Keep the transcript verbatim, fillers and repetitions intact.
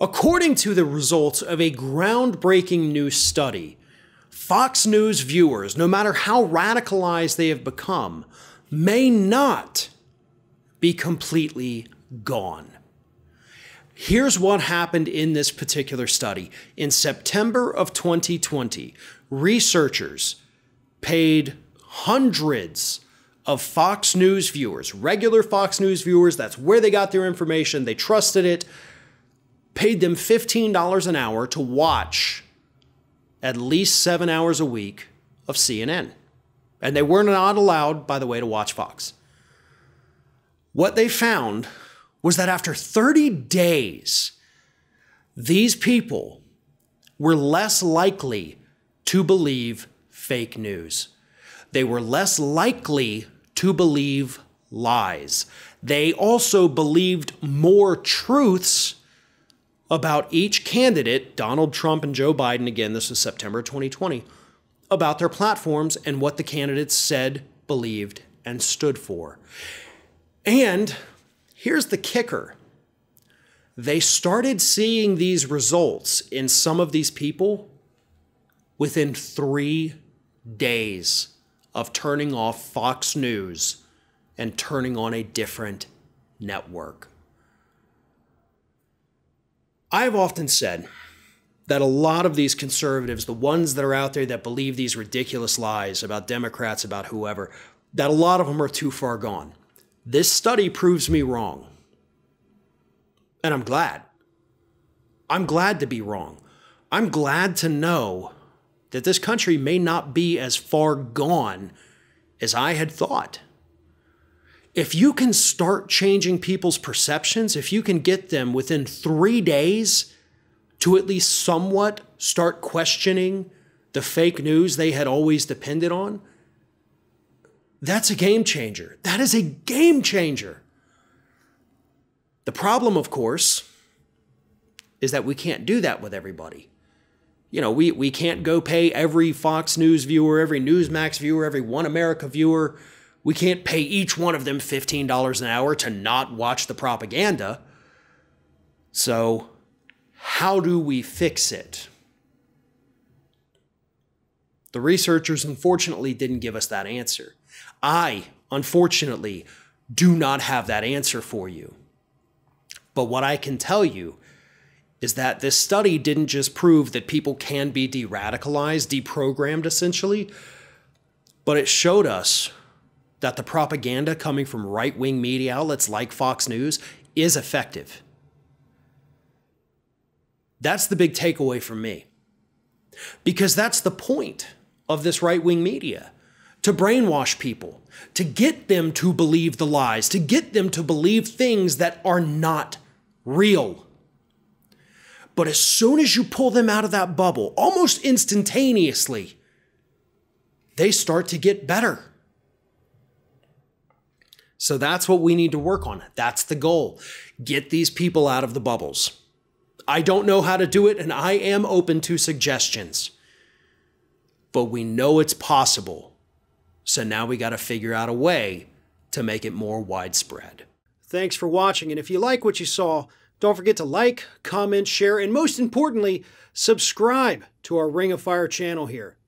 According to the results of a groundbreaking new study, Fox News viewers, no matter how radicalized they have become, may not be completely gone. Here's what happened in this particular study. In September of twenty twenty, researchers paid hundreds of Fox News viewers, regular Fox News viewers, that's where they got their information, they trusted it, paid them fifteen dollars an hour to watch at least seven hours a week of C N N. And they were not allowed, by the way, to watch Fox. What they found was that after thirty days, these people were less likely to believe fake news. They were less likely to believe lies. They also believed more truths about each candidate, Donald Trump and Joe Biden, again, this was September twenty twenty, about their platforms and what the candidates said, believed, and stood for. And here's the kicker. They started seeing these results in some of these people within three days of turning off Fox News and turning on a different network. I've often said that a lot of these conservatives, the ones that are out there that believe these ridiculous lies about Democrats, about whoever, that a lot of them are too far gone. This study proves me wrong. And I'm glad. I'm glad to be wrong. I'm glad to know that this country may not be as far gone as I had thought. If you can start changing people's perceptions, if you can get them within three days to at least somewhat start questioning the fake news they had always depended on, that's a game changer. That is a game changer. The problem, of course, is that we can't do that with everybody. You know, we, we can't go pay every Fox News viewer, every Newsmax viewer, every One America viewer. We can't pay each one of them fifteen dollars an hour to not watch the propaganda. So how do we fix it? The researchers, unfortunately, didn't give us that answer. I, unfortunately, do not have that answer for you. But what I can tell you is that this study didn't just prove that people can be de-radicalized, deprogrammed essentially, but it showed us that the propaganda coming from right-wing media outlets like Fox News is effective. That's the big takeaway from me. Because that's the point of this right-wing media. To brainwash people, to get them to believe the lies, to get them to believe things that are not real. But as soon as you pull them out of that bubble, almost instantaneously, they start to get better. So that's what we need to work on. That's the goal. Get these people out of the bubbles. I don't know how to do it, and I am open to suggestions. But we know it's possible. So now we got to figure out a way to make it more widespread. Thanks for watching, and if you like what you saw, don't forget to like, comment, share, and most importantly, subscribe to our Ring of Fire channel here.